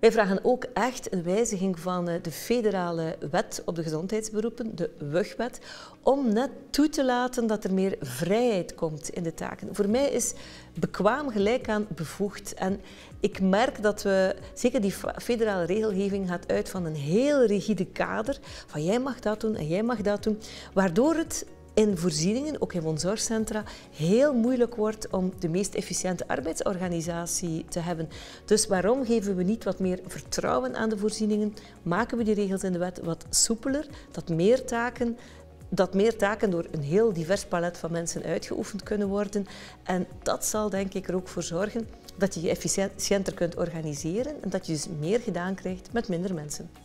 Wij vragen ook echt een wijziging van de federale wet op de gezondheidsberoepen, de WUG-wet, om net toe te laten dat er meer vrijheid komt in de taken. Voor mij is bekwaam gelijk aan bevoegd. En ik merk dat we, zeker die federale regelgeving gaat uit van een heel rigide kader, van jij mag dat doen en jij mag dat doen, waardoor het in voorzieningen, ook in woonzorgcentra, heel moeilijk wordt om de meest efficiënte arbeidsorganisatie te hebben. Dus waarom geven we niet wat meer vertrouwen aan de voorzieningen? Maken we die regels in de wet wat soepeler, dat meer taken door een heel divers palet van mensen uitgeoefend kunnen worden. En dat zal denk ik er ook voor zorgen dat je je efficiënter kunt organiseren en dat je dus meer gedaan krijgt met minder mensen.